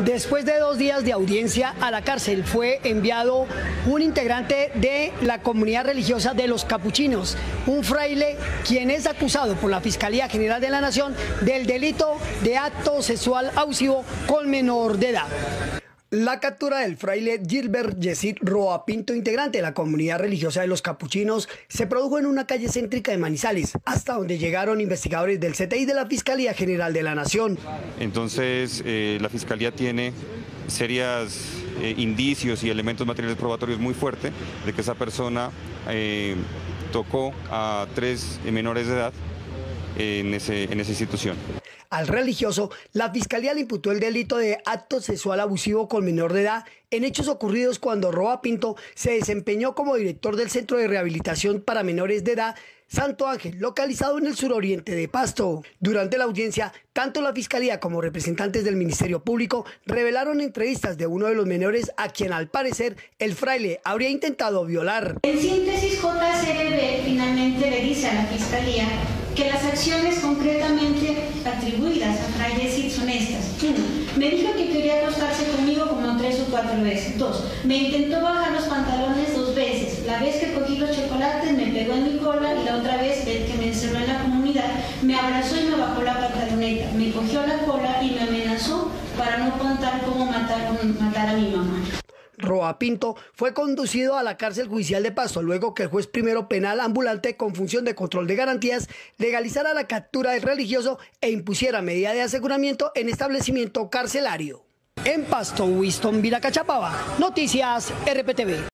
Después de 2 días de audiencia a la cárcel fue enviado un integrante de la comunidad religiosa de los capuchinos, un fraile quien es acusado por la Fiscalía General de la Nación del delito de acto sexual abusivo con menor de edad. La captura del fraile Gilbert Yesid Roa Pinto, integrante de la comunidad religiosa de los capuchinos, se produjo en una calle céntrica de Manizales, hasta donde llegaron investigadores del CTI de la Fiscalía General de la Nación. Entonces, la Fiscalía tiene serios indicios y elementos materiales probatorios muy fuertes de que esa persona tocó a 3 menores de edad en esa institución. Al religioso, la Fiscalía le imputó el delito de acto sexual abusivo con menor de edad en hechos ocurridos cuando Roa Pinto se desempeñó como director del Centro de Rehabilitación para Menores de Edad Santo Ángel, localizado en el suroriente de Pasto. Durante la audiencia, tanto la Fiscalía como representantes del Ministerio Público revelaron entrevistas de uno de los menores a quien, al parecer, el fraile habría intentado violar. En síntesis, JCRB finalmente le dice a la Fiscalía que las acciones concretamente atribuidas a Fray Yesid son estas. 1. Me dijo que quería acostarse conmigo como 3 o 4 veces. 2. Me intentó bajar los pantalones 2 veces. La vez que cogí los chocolates me pegó en mi cola y la otra vez que me encerró en la comunidad me abrazó y me bajó la pantaloneta. Me cogió la cola y me amenazó para no contar cómo matar a mi mamá. Roa Pinto fue conducido a la cárcel judicial de Pasto luego que el juez primero penal ambulante con función de control de garantías legalizara la captura del religioso e impusiera medida de aseguramiento en establecimiento carcelario. En Pasto, Winston Viracachapaba, Noticias RPTV.